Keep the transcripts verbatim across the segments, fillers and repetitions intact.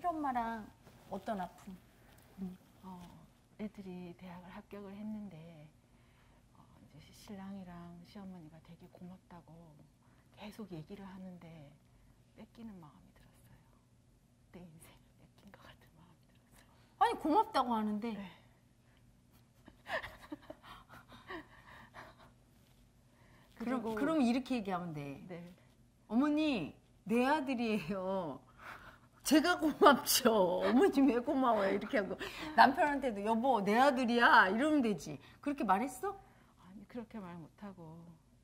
시엄마랑 어떤 아픔? 어, 애들이 대학을 합격을 했는데 어, 이제 신랑이랑 시어머니가 되게 고맙다고 계속 얘기를 하는데 뺏기는 마음이 들었어요. 내 인생을 뺏긴 것 같은 마음이 들었어요. 아니 고맙다고 하는데 네. 그럼, 그럼 이렇게 얘기하면 돼. 네. 어머니 내 아들이에요. 제가 고맙죠. 어머니 왜 고마워요? 이렇게 하고 남편한테도 여보 내 아들이야 이러면 되지. 그렇게 말했어? 아니 그렇게 말 못하고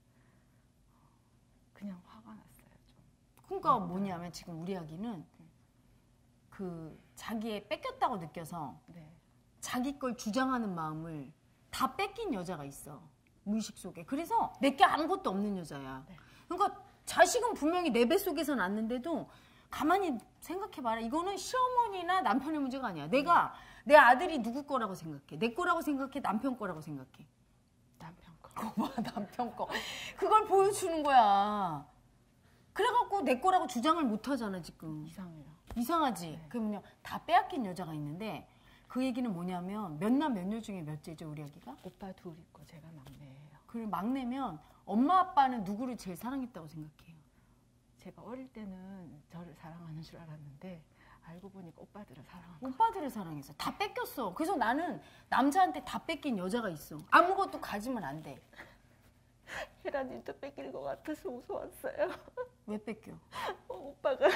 그냥 화가 났어요. 좀. 그러니까 뭐냐면 지금 우리 아기는 그 자기의 뺏겼다고 느껴서 네. 자기 걸 주장하는 마음을 다 뺏긴 여자가 있어. 무의식 속에. 그래서 내게 아무것도 없는 여자야. 네. 그러니까 자식은 분명히 내 뱃속에서 낳는데도 가만히 생각해봐라. 이거는 시어머니나 남편의 문제가 아니야. 내가 내 아들이 누구 거라고 생각해? 내 거라고 생각해? 남편 거라고 생각해? 남편 거. 거봐 남편 거. 그걸 보여주는 거야. 그래갖고 내 거라고 주장을 못 하잖아 지금. 이상해요. 이상하지? 네. 그러면요 다 빼앗긴 여자가 있는데 그 얘기는 뭐냐면 몇 남 몇 녀 중에 몇째죠 우리 아기가? 오빠 둘 있고 제가 막내예요. 그리고 막내면 엄마 아빠는 누구를 제일 사랑했다고 생각해요? 제가 어릴 때는 저를 사랑하는 줄 알았는데 알고 보니까 오빠들을 사랑한 거. 오빠들을 사랑했어. 다 뺏겼어. 그래서 나는 남자한테 다 뺏긴 여자가 있어. 아무것도 가지면 안 돼. 혜라님도 뺏길 것 같아서 무서웠어요. 왜 뺏겨? 어, 오빠가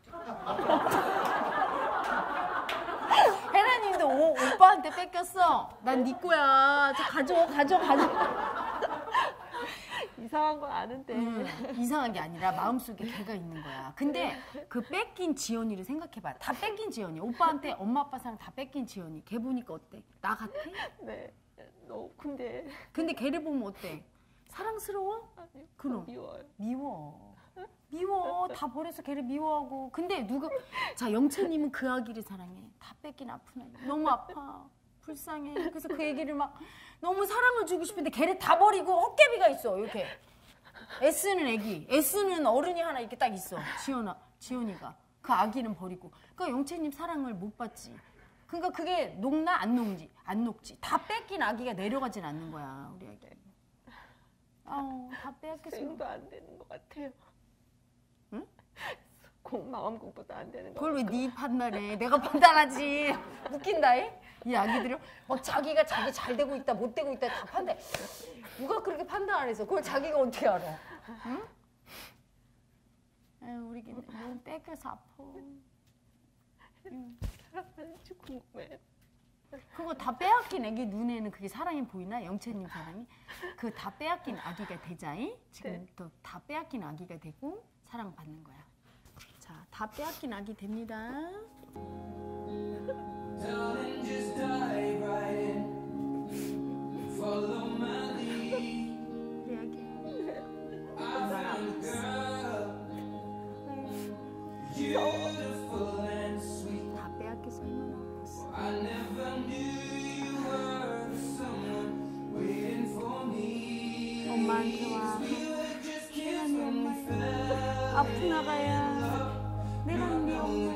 혜라님도 오, 오빠한테 뺏겼어. 난 네 거야. 저 가져 가져 가져. 이상한 거 아는데. 음, 이상한 게 아니라 마음속에 걔가 있는 거야. 근데 그 뺏긴 지연이를 생각해봐. 다 뺏긴 지연이. 오빠한테 엄마 아빠 사랑 다 뺏긴 지연이. 걔 보니까 어때? 나 같아? 네. 너 근데 근데 걔를 보면 어때? 사랑스러워? 아니, 그럼. 미워요. 미워. 미워. 다 버려서 걔를 미워하고. 근데 누가 자 영채님은 그 아기를 사랑해. 다 뺏긴 아픈 아기. 너무 아파. 불쌍해. 그래서 그 애기를 막 너무 사랑을 주고 싶은데 걔를 다 버리고 헛개비가 있어. 이렇게. 애쓰는 애기. 애쓰는 어른이 하나 이렇게 딱 있어. 지연아, 지연이가. 그 아기는 버리고. 그러니까 영채님 사랑을 못 받지. 그러니까 그게 녹나 안 녹지. 안 녹지. 다 뺏긴 아기가 내려가진 않는 거야. 우리 아기. 아우, 다 빼앗겼어. 수행도 안 되는 것 같아요. 응? 공 마음 공부도 안 되는 것 그걸 왜 같고. 네 판단해? 내가 판단하지. 웃긴다잉? 이 아기들은 막 자기가 자기 잘 되고 있다 못 되고 있다 다 판단. 누가 그렇게 판단 안 해서 그걸 자기가 어떻게 알아? 응? 아유, 우리 걔는 너무 뺏겨서 아파. 응. 사랑하는지 궁금해요. 그거 다 빼앗긴 애기 눈에는 그게 사랑이 보이나? 영채님 사랑이? 그 다 빼앗긴 아기가 되자잉? 지금부터 네. 다 빼앗긴 아기가 되고 사랑받는 거야. 자, 다 빼앗긴 아기 됩니다. Darling, just dive right in. Follow my lead. 우리 아기. I found a girl, beautiful and sweet. 다 빼앗겨서 얼마나 아팠어. I never knew you were someone waiting for me. 엄마한테 와. 혜란이 엄마야. 아픈 아가야. 내가 네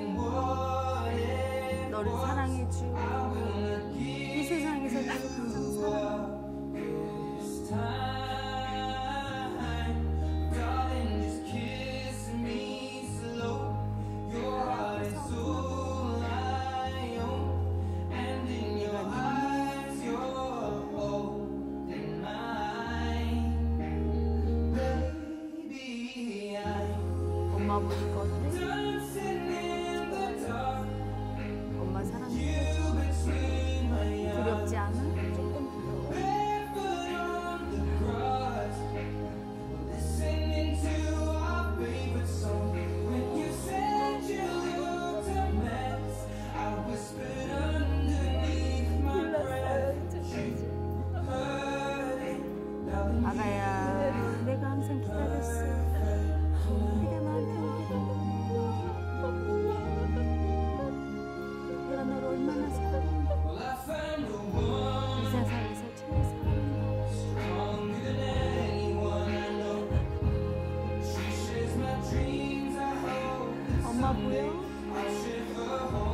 엄마야. 너를 사랑해줘. 이 세상에서 너를 가장 사랑해. This time, darling, just kiss me slow. Your heart is all I own, and in your eyes, you're holding mine. Baby, I'm 엄마 보니까 어때? dancing in the dark. 엄마 사랑해. You between my eyes. 두렵지 않아? 조금 두려워. Barefoot on the grass, listening to our favorite song. When you said you looked a mess, I whispered underneath my breath. You heard it, darling. 아가야, 내가 항상 기다렸어. 네가 나한테 오기를. 내가 너를 얼마나 사랑해. Well, I found the one 이 세상에서 제일 사랑해. stronger than anyone I know. She shares my dreams. I hope that 엄마 보여? I'll share her home.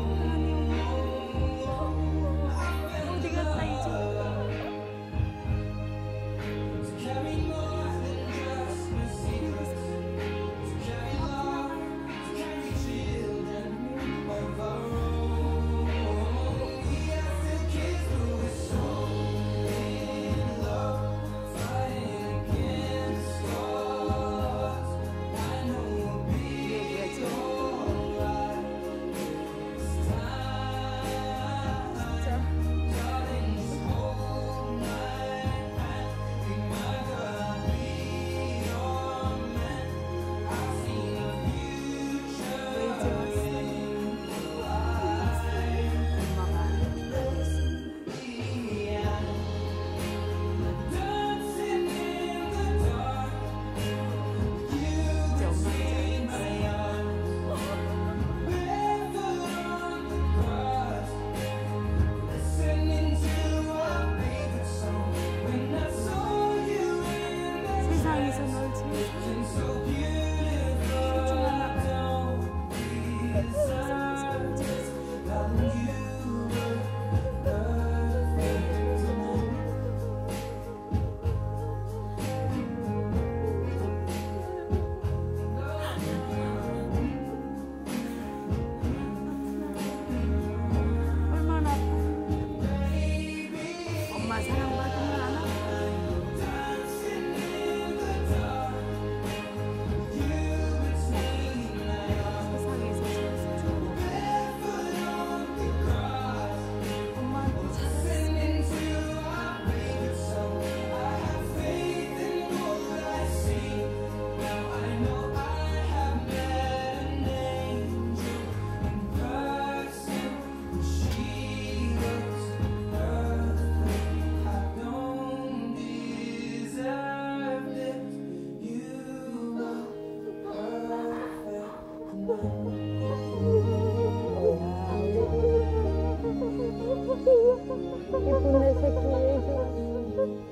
이쁜 내 새끼 왜 좋았어.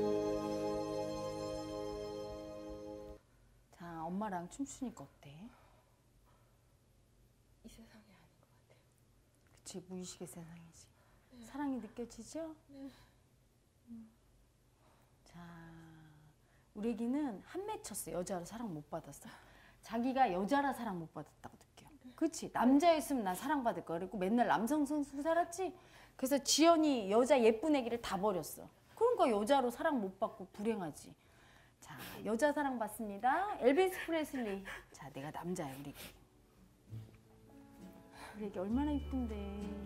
자, 엄마랑 춤추니까 어때? 이 세상이 아닌 것 같아요. 그치, 무의식의 세상이지. 네. 사랑이 느껴지죠? 네. 음. 자, 우리 애기는 한 맺혔어. 여자로 사랑 못 받았어. 자기가 여자라 사랑 못 받았다고 느껴. 그치? 남자였으면 나 사랑받을 거야. 그리고 맨날 남성 선수 살았지? 그래서 지연이 여자 예쁜 애기를 다 버렸어. 그러니까 여자로 사랑 못 받고 불행하지. 자, 여자 사랑 받습니다. 엘비스 프레슬리. 자, 내가 남자야, 우리 애기. 우리 애기 얼마나 이쁜데.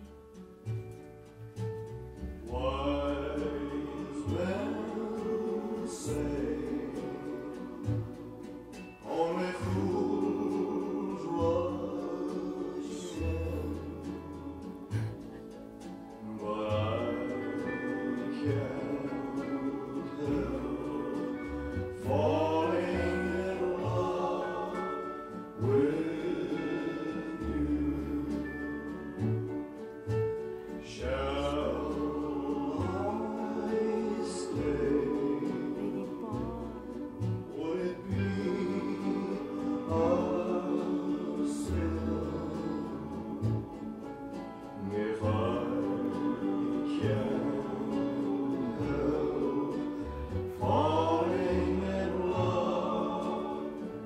Wise men say only fools rush in, but I can't help falling in love with you. Shall I stay? Would it be a sin if I can't help falling in love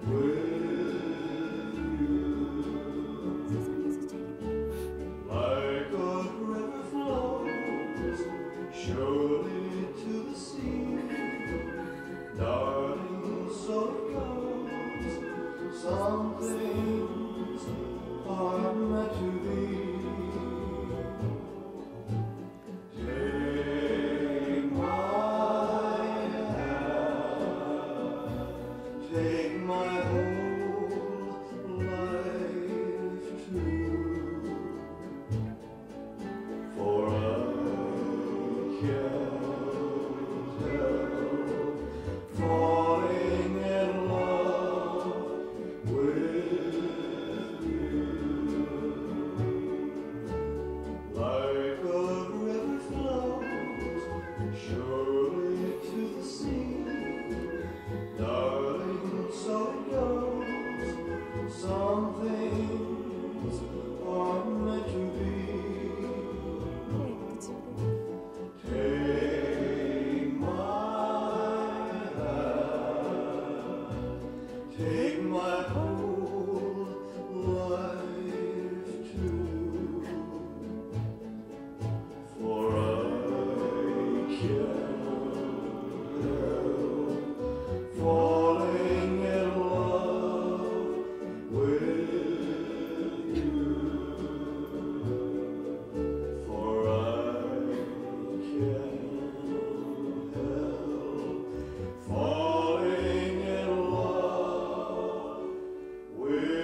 with you? Like a river flows surely to the sea, darling, so it goes. Some things are meant to be. Take my hand, take my whole life too. For I can't help falling in love with you. Like a river flows surely to the sea, darling, so it goes. Some things are meant to be. Take my hand, take my whole life too. For I can't help falling in love with you. For I can't help falling in love with you.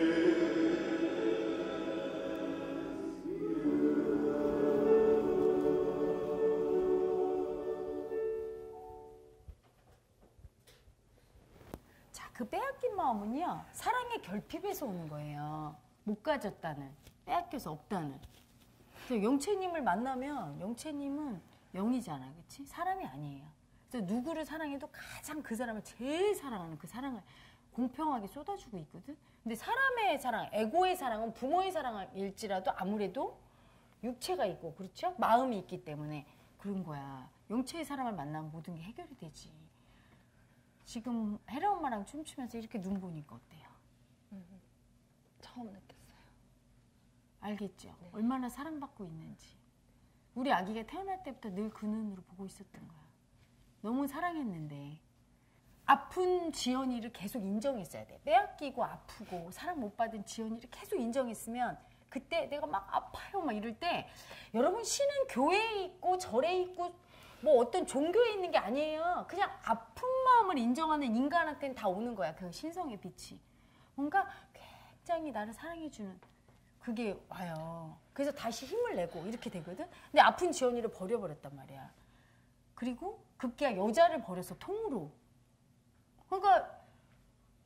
자, 그 빼앗긴 마음은요, 사랑의 결핍에서 오는 거예요. 못 가졌다는, 빼앗겨서 없다는. 그래서 영채님을 만나면 영채님은 영이잖아, 그치? 사람이 아니에요. 그래서 누구를 사랑해도 가장 그 사람을 제일 사랑하는 그 사랑을 공평하게 쏟아주고 있거든. 근데 사람의 사랑, 에고의 사랑은 부모의 사랑일지라도 아무래도 육체가 있고, 그렇죠? 마음이 있기 때문에 그런 거야. 영채의 사랑을 만나면 모든 게 해결이 되지. 지금 혜라 엄마랑 춤추면서 이렇게 눈 보니까 어때요? 음, 처음 느꼈어요. 알겠죠? 네. 얼마나 사랑받고 있는지. 우리 아기가 태어날 때부터 늘 그 눈으로 보고 있었던 거야. 너무 사랑했는데 아픈 지연이를 계속 인정했어야 돼. 빼앗기고 아프고 사랑 못 받은 지연이를 계속 인정했으면 그때 내가 막 아파요 막 이럴 때, 여러분 신은 교회에 있고 절에 있고 뭐 어떤 종교에 있는 게 아니에요. 그냥 아픈 마음을 인정하는 인간한테는 다 오는 거야. 그 신성의 빛이. 뭔가 굉장히 나를 사랑해주는 그게 와요. 그래서 다시 힘을 내고 이렇게 되거든. 근데 아픈 지연이를 버려버렸단 말이야. 그리고 급기야 여자를 버려서 통으로. 그러니까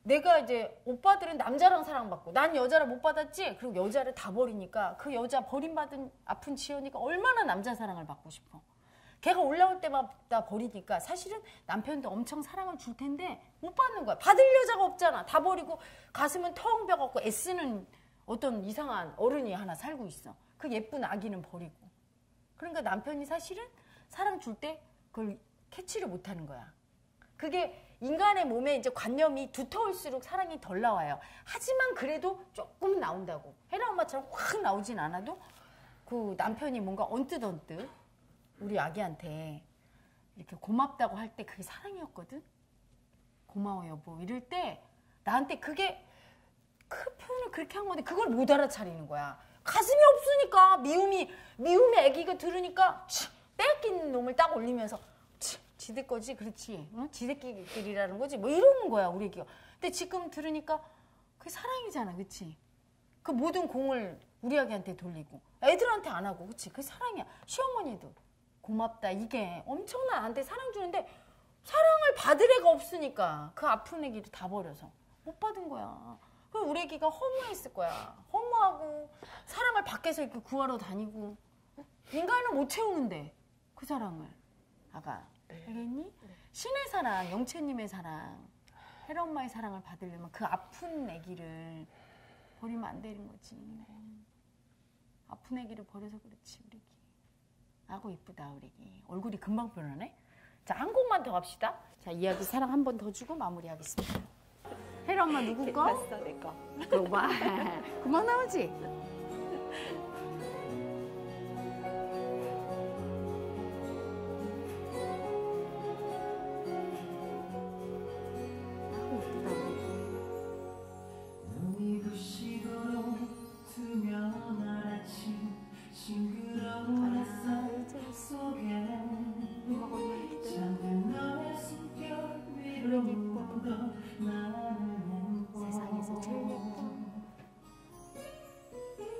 내가 이제 오빠들은 남자랑 사랑받고 난 여자를 못 받았지. 그리고 여자를 다 버리니까 그 여자 버림받은 아픈 지연이가 얼마나 남자 사랑을 받고 싶어. 걔가 올라올 때마다 버리니까 사실은 남편도 엄청 사랑을 줄 텐데 못 받는 거야. 받을 여자가 없잖아. 다 버리고 가슴은 텅 비어갖고 애쓰는 어떤 이상한 어른이 하나 살고 있어. 그 예쁜 아기는 버리고. 그러니까 남편이 사실은 사랑 줄 때 그걸 캐치를 못하는 거야. 그게 인간의 몸에 이제 관념이 두터울수록 사랑이 덜 나와요. 하지만 그래도 조금 나온다고. 혜라 엄마처럼 확 나오진 않아도 그 남편이 뭔가 언뜻 언뜻 우리 아기한테 이렇게 고맙다고 할 때 그게 사랑이었거든. 고마워 여보 이럴 때 나한테 그게 그 표현을 그렇게 한 건데 그걸 못 알아차리는 거야. 가슴이 없으니까 미움이 미움의 애기가 들으니까 치, 빼앗긴 놈을 딱 올리면서 치, 지들 거지 그렇지 응? 지들끼리라는 거지 뭐 이러는 거야 우리 애기가. 근데 지금 들으니까 그게 사랑이잖아 그치. 그 모든 공을 우리 아기한테 돌리고 애들한테 안 하고 그치 그게 사랑이야. 시어머니도 고맙다 이게 엄청난 나한테 사랑 주는데 사랑을 받을 애가 없으니까 그 아픈 애기를 다 버려서 못 받은 거야. 그럼 우리 애기가 허무했을 거야. 허무하고 사랑을 밖에서 이렇게 구하러 다니고 인간은 못 채우는데 그 사랑을 아가 네. 알겠니? 네. 신의 사랑, 영채님의 사랑, 혜라 엄마의 사랑을 받으려면 그 아픈 애기를 버리면 안 되는 거지. 아픈 애기를 버려서 그렇지 우리 애기. 아고 이쁘다 우리 애기. 얼굴이 금방 변하네. 자, 한 곡만 더 합시다. 자, 이야기 사랑 한 번 더 주고 마무리하겠습니다. 혜라 엄마 누구 거? 봤어 내 거. 그거 봐. 금방 나오지? 눈이 부시도록 투명한 아침 싱그러운 햇살 속에 작은 너의 숨결 위로 묻어 나는 세상에서 제일 예쁜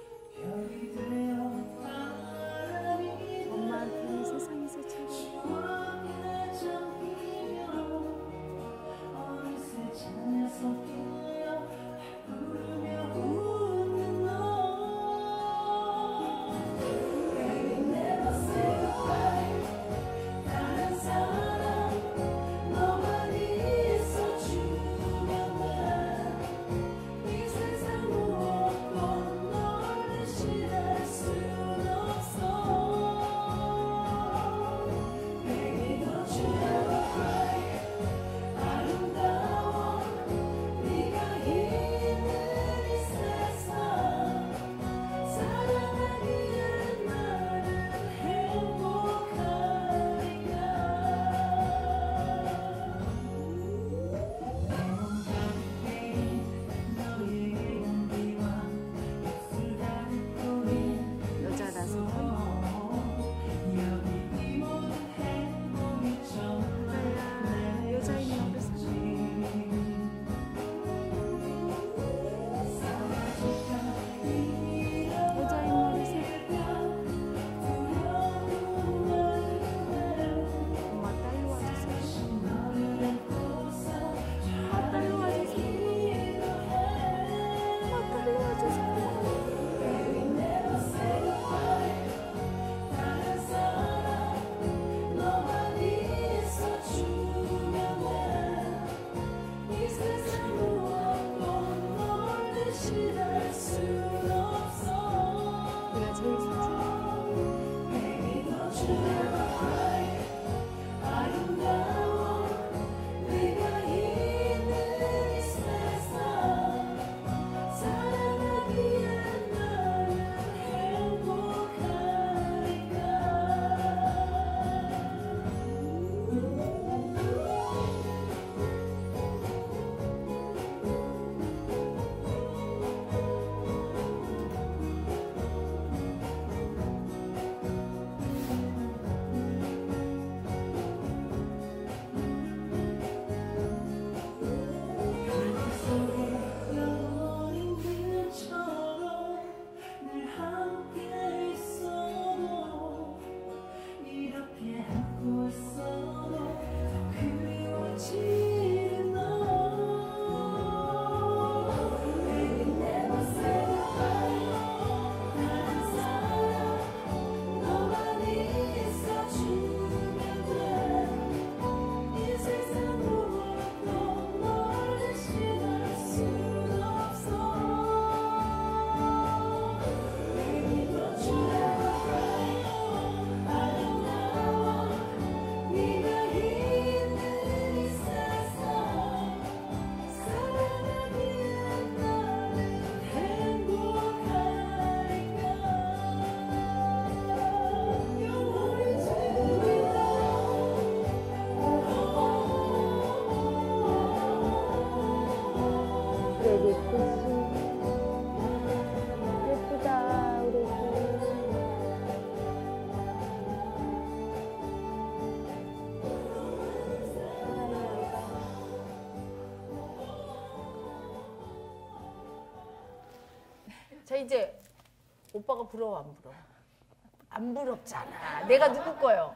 자 이제 오빠가 부러워 안 부러워? 안 부럽잖아. 내가 누구 거요?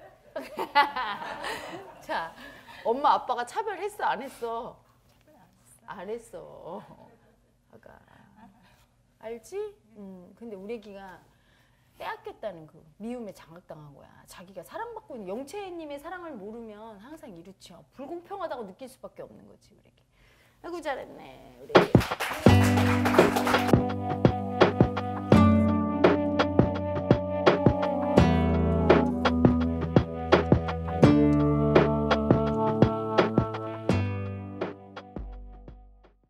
자 엄마 아빠가 차별했어 안 했어? 안 했어. 아가 알지? 음 근데 우리 애기가 빼앗겼다는 그 미움에 장악당한 거야. 자기가 사랑받고 있는 영채님의 사랑을 모르면 항상 이렇죠. 불공평하다고 느낄 수밖에 없는 거지 우리 애기. 아이고 잘했네 우리 애기.